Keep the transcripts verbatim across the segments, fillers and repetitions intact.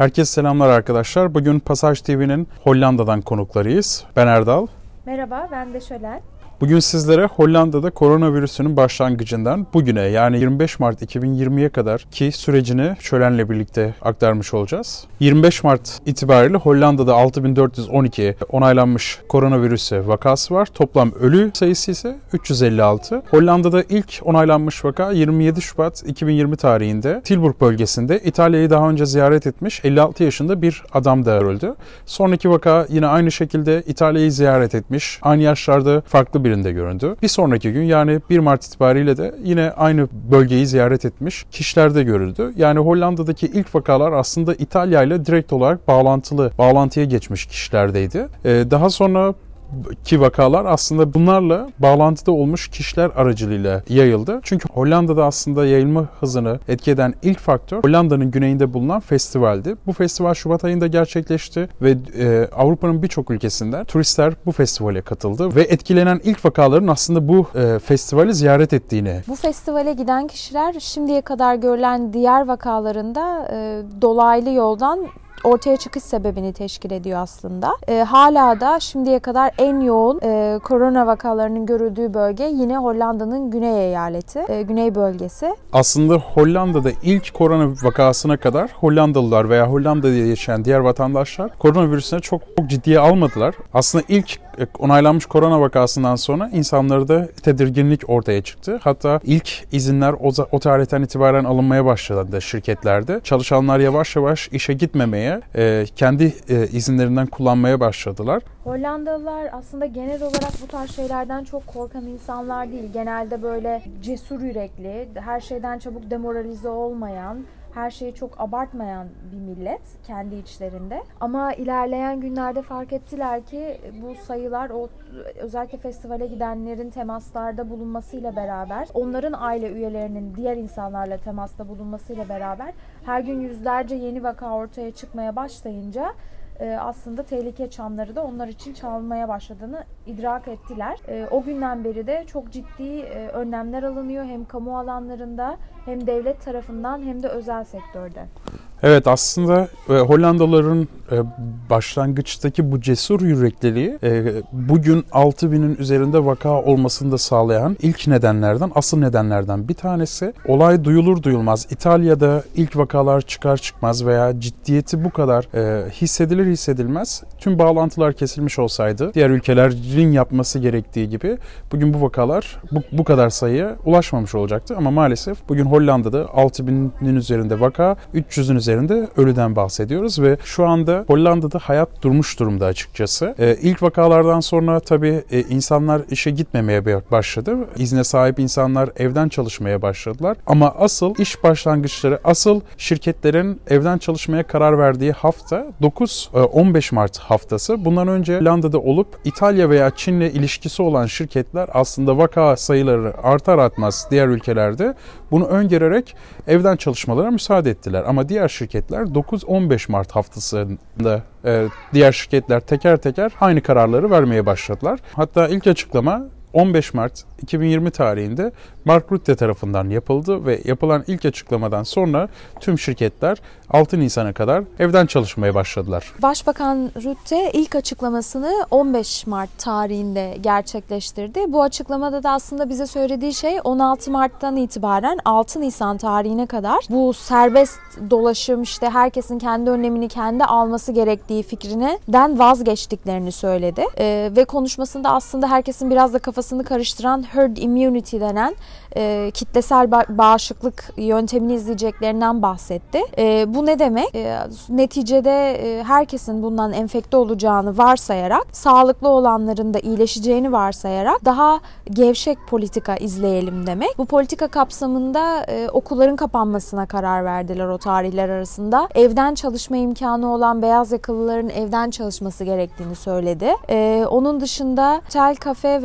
Herkese selamlar arkadaşlar. Bugün Pasaj T V'nin Hollanda'dan konuklarıyız. Ben Erdal. Merhaba, ben de Şölen. Bugün sizlere Hollanda'da koronavirüsünün başlangıcından bugüne yani yirmi beş Mart iki bin yirmiye kadar ki sürecini Şölen'le birlikte aktarmış olacağız. yirmi beş Mart itibariyle Hollanda'da altı bin dört yüz on iki onaylanmış koronavirüsü vakası var. Toplam ölü sayısı ise üç yüz elli altı. Hollanda'da ilk onaylanmış vaka yirmi yedi Şubat iki bin yirmi tarihinde Tilburg bölgesinde İtalya'yı daha önce ziyaret etmiş elli altı yaşında bir adam da öldü. Sonraki vaka yine aynı şekilde İtalya'yı ziyaret etmiş. Aynı yaşlarda farklı bir birinde göründü. Bir sonraki gün yani bir Mart itibariyle de yine aynı bölgeyi ziyaret etmiş kişilerde görüldü. Yani Hollanda'daki ilk vakalar aslında İtalya ile direkt olarak bağlantılı, bağlantıya geçmiş kişilerdeydi. Ee, daha sonra ki vakalar aslında bunlarla bağlantıda olmuş kişiler aracılığıyla yayıldı. Çünkü Hollanda'da aslında yayılma hızını etki eden ilk faktör Hollanda'nın güneyinde bulunan festivaldi. Bu festival Şubat ayında gerçekleşti ve e, Avrupa'nın birçok ülkesinden turistler bu festivale katıldı ve etkilenen ilk vakaların aslında bu e, festivali ziyaret ettiğini. Bu festivale giden kişiler şimdiye kadar görülen diğer vakalarında e, dolaylı yoldan ortaya çıkış sebebini teşkil ediyor aslında. E, hala da şimdiye kadar en yoğun e, korona vakalarının görüldüğü bölge yine Hollanda'nın güney eyaleti, e, güney bölgesi. Aslında Hollanda'da ilk korona vakasına kadar Hollandalılar veya Hollanda'da yaşayan diğer vatandaşlar koronavirüsüne çok, çok ciddiye almadılar. Aslında ilk onaylanmış korona vakasından sonra insanlarda tedirginlik ortaya çıktı. Hatta ilk izinler o, o tarihten itibaren alınmaya başladı şirketlerde. Çalışanlar yavaş yavaş işe gitmemeye, e, kendi e, izinlerinden kullanmaya başladılar. Hollandalılar aslında genel olarak bu tarz şeylerden çok korkan insanlar değil. Genelde böyle cesur yürekli, her şeyden çabuk demoralize olmayan, her şeyi çok abartmayan bir millet kendi içlerinde. Ama ilerleyen günlerde fark ettiler ki bu sayılar o özellikle festivale gidenlerin temaslarda bulunmasıyla beraber, onların aile üyelerinin diğer insanlarla temasta bulunmasıyla beraber her gün yüzlerce yeni vaka ortaya çıkmaya başlayınca aslında tehlike çanları da onlar için çalmaya başladığını idrak ettiler. O günden beri de çok ciddi önlemler alınıyor hem kamu alanlarında hem devlet tarafından hem de özel sektörde. Evet, aslında e, Hollandalıların e, başlangıçtaki bu cesur yürekliliği e, bugün altı binin üzerinde vaka olmasını da sağlayan ilk nedenlerden, asıl nedenlerden bir tanesi. Olay duyulur duyulmaz İtalya'da ilk vakalar çıkar çıkmaz veya ciddiyeti bu kadar e, hissedilir hissedilmez tüm bağlantılar kesilmiş olsaydı diğer ülkelerin yapması gerektiği gibi bugün bu vakalar bu, bu kadar sayıya ulaşmamış olacaktı. Ama maalesef bugün Hollanda'da altı binin üzerinde vaka, üç yüzün üzerinde ölüden bahsediyoruz ve şu anda Hollanda'da hayat durmuş durumda açıkçası. Ee, ilk vakalardan sonra tabii e, insanlar işe gitmemeye başladı. İzne sahip insanlar evden çalışmaya başladılar. Ama asıl iş başlangıçları, asıl şirketlerin evden çalışmaya karar verdiği hafta dokuz on beş Mart haftası. Bundan önce Hollanda'da olup İtalya veya Çin'le ilişkisi olan şirketler aslında vaka sayıları artar artmaz diğer ülkelerde bunu öngörerek evden çalışmalara müsaade ettiler. Ama diğer şirketler dokuz on beş Mart haftasında e, diğer şirketler teker teker aynı kararları vermeye başladılar. Hatta ilk açıklama on beş Mart iki bin yirmi tarihinde Mark Rutte tarafından yapıldı ve yapılan ilk açıklamadan sonra tüm şirketler altı Nisan'a kadar evden çalışmaya başladılar. Başbakan Rutte ilk açıklamasını on beş Mart tarihinde gerçekleştirdi. Bu açıklamada da aslında bize söylediği şey on altı Mart'tan itibaren altı Nisan tarihine kadar bu serbest dolaşım, işte herkesin kendi önlemini kendi alması gerektiği fikrinden vazgeçtiklerini söyledi. Ee, ve konuşmasında aslında herkesin biraz da kafasını karıştıran herd immunity denen e, kitlesel bağışıklık yöntemini izleyeceklerinden bahsetti. E, bu ne demek? E, neticede e, herkesin bundan enfekte olacağını varsayarak, sağlıklı olanların da iyileşeceğini varsayarak daha gevşek politika izleyelim demek. Bu politika kapsamında e, okulların kapanmasına karar verdiler o tarihler arasında. Evden çalışma imkanı olan beyaz yakalıların evden çalışması gerektiğini söyledi. E, onun dışında otel, kafe ve restoran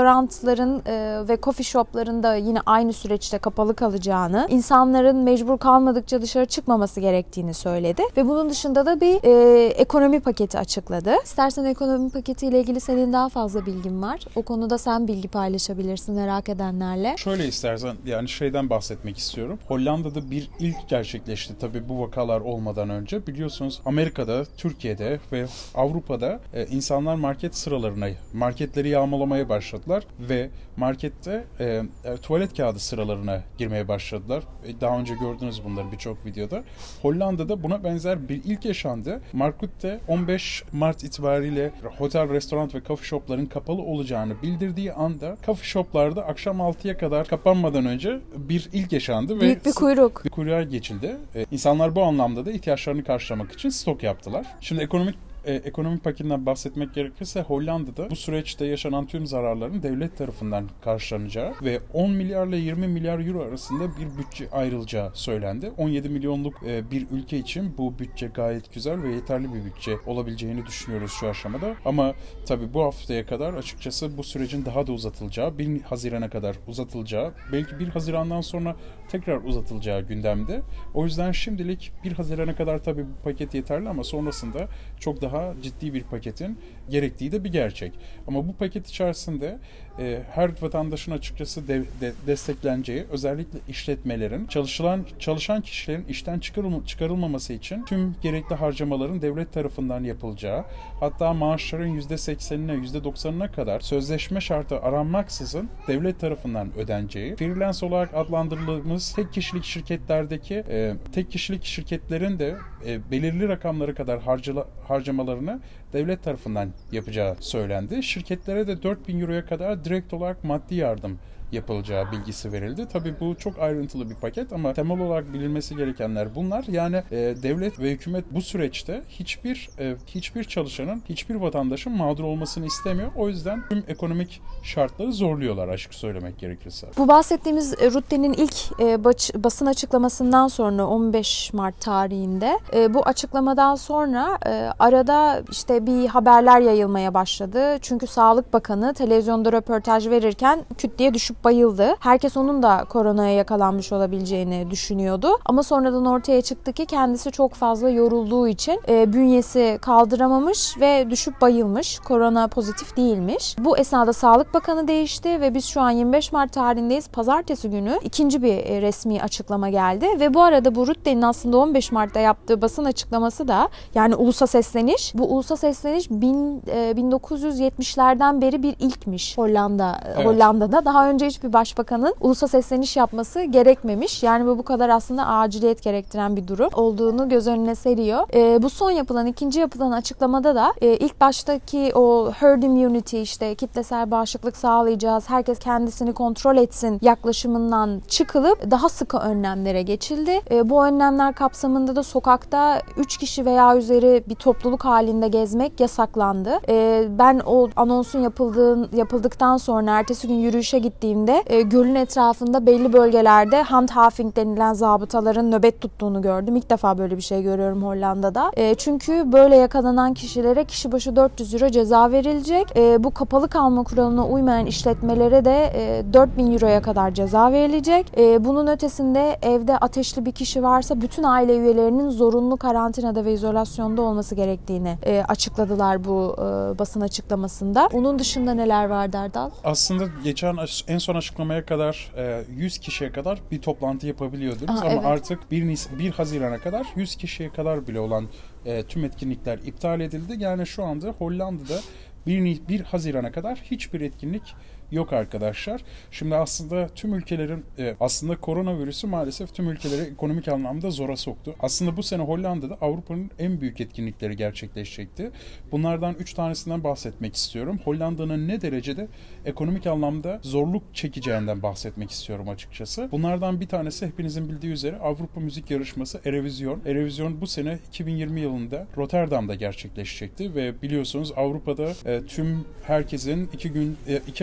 restoranların e, ve coffee shopların da yine aynı süreçte kapalı kalacağını, insanların mecbur kalmadıkça dışarı çıkmaması gerektiğini söyledi. Ve bunun dışında da bir e, ekonomi paketi açıkladı. İstersen ekonomi paketiyle ilgili senin daha fazla bilgin var. O konuda sen bilgi paylaşabilirsin merak edenlerle. Şöyle istersen yani şeyden bahsetmek istiyorum. Hollanda'da bir ilk gerçekleşti tabii bu vakalar olmadan önce. Biliyorsunuz Amerika'da, Türkiye'de ve Avrupa'da e, insanlar market sıralarına, marketleri yağmalamaya başladılar ve markette e, e, tuvalet kağıdı sıralarına girmeye başladılar. E, daha önce gördünüz bunları birçok videoda. Hollanda'da buna benzer bir ilk yaşandı. Markette on beş Mart itibariyle otel, restoran ve coffee shopların kapalı olacağını bildirdiği anda coffee shoplarda akşam altıya kadar kapanmadan önce bir ilk yaşandı. Büyük ve bir kuyruk. Bir kuyruğa geçildi. Ee, insanlar bu anlamda da ihtiyaçlarını karşılamak için stok yaptılar. Şimdi ekonomik e, ekonomik paketinden bahsetmek gerekirse Hollanda'da bu süreçte yaşanan tüm zararların devlet tarafından karşılanacağı ve on milyarla yirmi milyar euro arasında bir bütçe ayrılacağı söylendi. on yedi milyonluk e, bir ülke için bu bütçe gayet güzel ve yeterli bir bütçe olabileceğini düşünüyoruz şu aşamada. Ama tabii bu haftaya kadar açıkçası bu sürecin daha da uzatılacağı, bir Haziran'a kadar uzatılacağı, belki bir Haziran'dan sonra tekrar uzatılacağı gündemde. O yüzden şimdilik bir Haziran'a kadar tabii bu paket yeterli ama sonrasında çok daha ciddi bir paketin gerektiği de bir gerçek. Ama bu paket içerisinde e, her vatandaşın açıkçası de, de, destekleneceği, özellikle işletmelerin, çalışılan çalışan kişilerin işten çıkarılma, çıkarılmaması için tüm gerekli harcamaların devlet tarafından yapılacağı, hatta maaşların yüzde seksenine, yüzde doksanına kadar sözleşme şartı aranmaksızın devlet tarafından ödeneceği, freelance olarak adlandırıldığımız tek kişilik şirketlerdeki e, tek kişilik şirketlerin de e, belirli rakamlara kadar harcala, harcamalarını devlet tarafından yapacağı söylendi. Şirketlere de dört bin euroya kadar direkt olarak maddi yardım yapılacağı bilgisi verildi. Tabii bu çok ayrıntılı bir paket ama temel olarak bilinmesi gerekenler bunlar. Yani e, devlet ve hükümet bu süreçte hiçbir e, hiçbir çalışanın, hiçbir vatandaşın mağdur olmasını istemiyor. O yüzden tüm ekonomik şartları zorluyorlar açık söylemek gerekirse. Bu bahsettiğimiz e, Rutte'nin ilk e, baş, basın açıklamasından sonra on beş Mart tarihinde e, bu açıklamadan sonra e, arada işte bir haberler yayılmaya başladı. Çünkü Sağlık Bakanı televizyonda röportaj verirken küt diye düşüp bayıldı. Herkes onun da koronaya yakalanmış olabileceğini düşünüyordu. Ama sonradan ortaya çıktı ki kendisi çok fazla yorulduğu için e, bünyesi kaldıramamış ve düşüp bayılmış. Korona pozitif değilmiş. Bu esnada Sağlık Bakanı değişti ve biz şu an yirmi beş Mart tarihindeyiz. Pazartesi günü ikinci bir e, resmi açıklama geldi ve bu arada bu Rutte'nin aslında on beş Mart'ta yaptığı basın açıklaması da yani ulusa sesleniş. Bu ulusa sesleniş bin, e, bin dokuz yüz yetmişlerden beri bir ilkmiş Hollanda evet. Hollanda'da. Daha önce hiçbir başbakanın ulusa sesleniş yapması gerekmemiş. Yani bu bu kadar aslında aciliyet gerektiren bir durum olduğunu göz önüne seriyor. E, bu son yapılan, ikinci yapılan açıklamada da e, ilk baştaki o herd immunity işte kitlesel bağışıklık sağlayacağız, herkes kendisini kontrol etsin yaklaşımından çıkılıp daha sıkı önlemlere geçildi. E, bu önlemler kapsamında da sokakta üç kişi veya üzeri bir topluluk halinde gezmek yasaklandı. E, ben o anonsun yapıldığı, yapıldıktan sonra ertesi gün yürüyüşe gittiğimde e, gölün etrafında belli bölgelerde handhaving denilen zabıtaların nöbet tuttuğunu gördüm. İlk defa böyle bir şey görüyorum Hollanda'da. E, çünkü böyle yakalanan kişilere kişi başı dört yüz euro ceza verilecek. E, bu kapalı kalma kuralına uymayan işletmelere de e, dört bin euroya kadar ceza verilecek. E, bunun ötesinde evde ateşli bir kişi varsa bütün aile üyelerinin zorunlu karantinada ve izolasyonda olması gerektiğini e, açıkladılar bu e, basın açıklamasında. Onun dışında neler var Erdal? Aslında geçen en son açıklamaya kadar yüz kişiye kadar bir toplantı yapabiliyordunuz. Aa, ama evet. Artık bir Haziran'a kadar yüz kişiye kadar bile olan tüm etkinlikler iptal edildi. Yani şu anda Hollanda'da bir Haziran'a kadar hiçbir etkinlik yok arkadaşlar. Şimdi aslında tüm ülkelerin aslında koronavirüsü maalesef tüm ülkeleri ekonomik anlamda zora soktu. Aslında bu sene Hollanda'da Avrupa'nın en büyük etkinlikleri gerçekleşecekti. Bunlardan üç tanesinden bahsetmek istiyorum. Hollanda'nın ne derecede ekonomik anlamda zorluk çekeceğinden bahsetmek istiyorum açıkçası. Bunlardan bir tanesi hepinizin bildiği üzere Avrupa Müzik Yarışması Eurovision. Eurovision bu sene iki bin yirmi yılında Rotterdam'da gerçekleşecekti ve biliyorsunuz Avrupa'da e, tüm herkesin iki gün e, iki hafta boyunca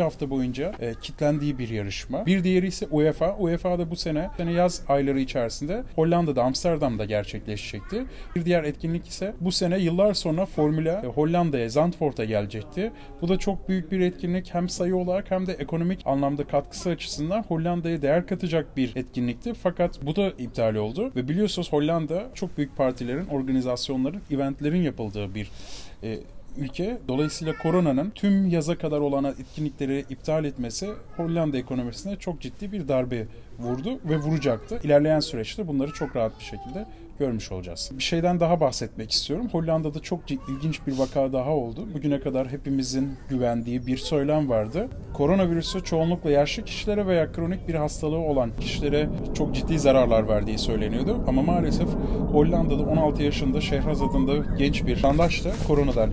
boyunca e, kitlendiği bir yarışma. Bir diğeri ise UEFA. UEFA'da bu sene, sene yaz ayları içerisinde Hollanda'da, Amsterdam'da gerçekleşecekti. Bir diğer etkinlik ise bu sene yıllar sonra Formula e, Hollanda'ya, Zandvoort'a gelecekti. Bu da çok büyük bir etkinlik. Hem sayı olarak hem de ekonomik anlamda katkısı açısından Hollanda'ya değer katacak bir etkinlikti. Fakat bu da iptal oldu. Ve biliyorsunuz Hollanda çok büyük partilerin, organizasyonların, eventlerin yapıldığı bir e, ülke. Dolayısıyla koronanın tüm yaza kadar olan etkinlikleri iptal etmesi Hollanda ekonomisine çok ciddi bir darbe vurdu ve vuracaktı. İlerleyen süreçte bunları çok rahat bir şekilde görmüş olacağız. Bir şeyden daha bahsetmek istiyorum. Hollanda'da çok ilginç bir vaka daha oldu. Bugüne kadar hepimizin güvendiği bir söylem vardı. Koronavirüsü çoğunlukla yaşlı kişilere veya kronik bir hastalığı olan kişilere çok ciddi zararlar verdiği söyleniyordu. Ama maalesef Hollanda'da on altı yaşında Şehraz adında genç bir vatandaş da koronadan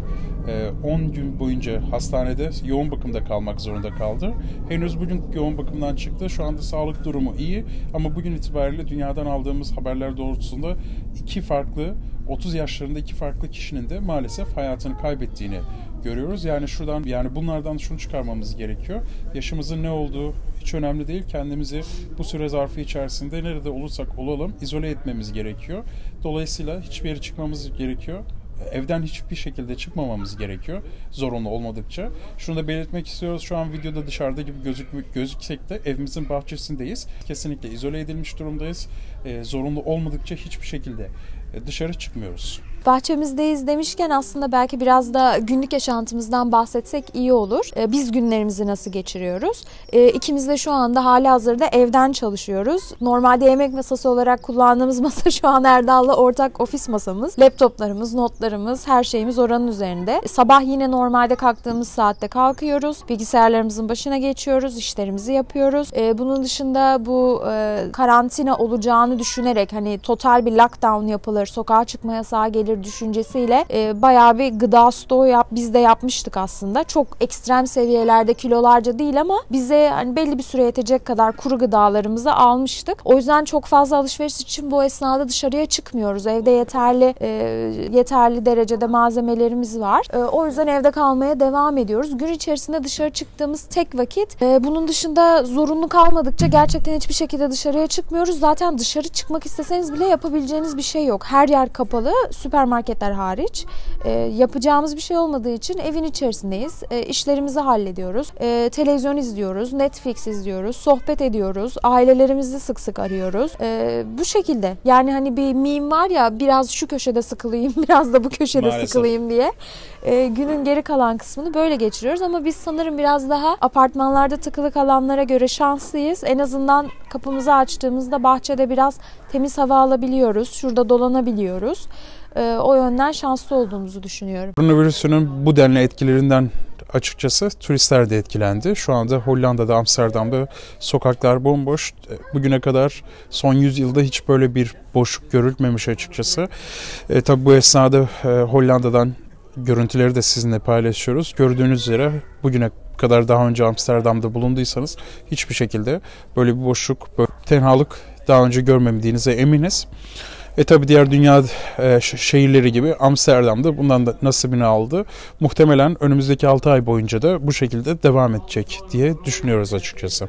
on gün boyunca hastanede yoğun bakımda kalmak zorunda kaldı. Henüz bugün yoğun bakımdan çıktı. Şu anda sağlık durumu iyi ama bugün itibariyle dünyadan aldığımız haberler doğrultusunda iki farklı, otuz yaşlarında iki farklı kişinin de maalesef hayatını kaybettiğini görüyoruz. Yani şuradan, yani bunlardan şunu çıkarmamız gerekiyor. Yaşımızın ne olduğu hiç önemli değil. Kendimizi bu süre zarfı içerisinde nerede olursak olalım izole etmemiz gerekiyor. Dolayısıyla hiçbir yere çıkmamız gerekiyor. Evden hiçbir şekilde çıkmamamız gerekiyor zorunlu olmadıkça. Şunu da belirtmek istiyoruz. Şu an videoda dışarıda gibi gözük, gözüksek de evimizin bahçesindeyiz. Kesinlikle izole edilmiş durumdayız. Ee, zorunlu olmadıkça hiçbir şekilde dışarı çıkmıyoruz. Bahçemizdeyiz demişken aslında belki biraz da günlük yaşantımızdan bahsetsek iyi olur. Biz günlerimizi nasıl geçiriyoruz? İkimiz de şu anda halihazırda evden çalışıyoruz. Normalde yemek masası olarak kullandığımız masa şu an Erdal'la ortak ofis masamız. Laptoplarımız, notlarımız, her şeyimiz oranın üzerinde. Sabah yine normalde kalktığımız saatte kalkıyoruz. Bilgisayarlarımızın başına geçiyoruz, işlerimizi yapıyoruz. Bunun dışında bu karantina olacağını düşünerek hani total bir lockdown yapılır, sokağa çıkma yasağı gelir düşüncesiyle e, bayağı bir gıda stoğu yap, biz de yapmıştık aslında. Çok ekstrem seviyelerde kilolarca değil ama bize hani belli bir süre yetecek kadar kuru gıdalarımızı almıştık. O yüzden çok fazla alışveriş için bu esnada dışarıya çıkmıyoruz. Evde yeterli e, yeterli derecede malzemelerimiz var. E, o yüzden evde kalmaya devam ediyoruz. Gün içerisinde dışarı çıktığımız tek vakit e, bunun dışında zorunlu kalmadıkça gerçekten hiçbir şekilde dışarıya çıkmıyoruz. Zaten dışarı çıkmak isteseniz bile yapabileceğiniz bir şey yok. Her yer kapalı. Süpermarketler hariç e, yapacağımız bir şey olmadığı için evin içerisindeyiz. E, işlerimizi hallediyoruz. E, televizyon izliyoruz, Netflix izliyoruz, sohbet ediyoruz, ailelerimizi sık sık arıyoruz. E, bu şekilde. Yani hani bir meme var ya, biraz şu köşede sıkılayım, biraz da bu köşede Maalesef. sıkılayım diye. E, günün geri kalan kısmını böyle geçiriyoruz ama biz sanırım biraz daha apartmanlarda tıkılı kalanlara göre şanslıyız. En azından kapımızı açtığımızda bahçede biraz temiz hava alabiliyoruz. Şurada dolanabiliyoruz. E, o yönden şanslı olduğumuzu düşünüyorum. Koronavirüsünün bu denli etkilerinden açıkçası turistler de etkilendi. Şu anda Hollanda'da, Amsterdam'da sokaklar bomboş. Bugüne kadar son yüz yılda hiç böyle bir boşluk görülmemiş açıkçası. E, tabii bu esnada e, Hollanda'dan görüntüleri de sizinle paylaşıyoruz. Gördüğünüz üzere bugüne kadar daha önce Amsterdam'da bulunduysanız hiçbir şekilde böyle bir boşluk, böyle tenhalık daha önce görmediğinize eminiz. E tabi diğer dünya e, şehirleri gibi Amsterdam'da bundan da nasibini aldı. Muhtemelen önümüzdeki altı ay boyunca da bu şekilde devam edecek diye düşünüyoruz açıkçası.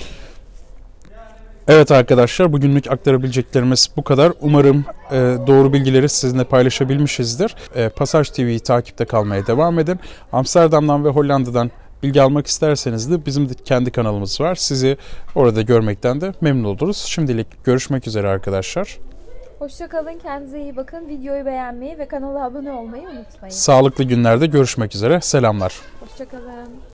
Evet arkadaşlar, bugünlük aktarabileceklerimiz bu kadar. Umarım e, doğru bilgileri sizinle paylaşabilmişizdir. E, Pasaj T V'yi takipte kalmaya devam edin. Amsterdam'dan ve Hollanda'dan bilgi almak isterseniz de bizim de kendi kanalımız var. Sizi orada görmekten de memnun oluruz. Şimdilik görüşmek üzere arkadaşlar. Hoşça kalın, kendinize iyi bakın. Videoyu beğenmeyi ve kanala abone olmayı unutmayın. Sağlıklı günlerde görüşmek üzere. Selamlar. Hoşça kalın.